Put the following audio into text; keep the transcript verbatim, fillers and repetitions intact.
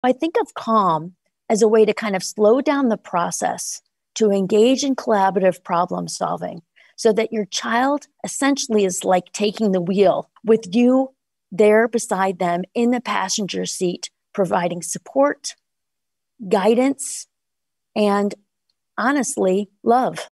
I think of calm as a way to kind of slow down the process to engage in collaborative problem solving so that your child essentially is like taking the wheel with you there beside them in the passenger seat, providing support, guidance, and honestly, love.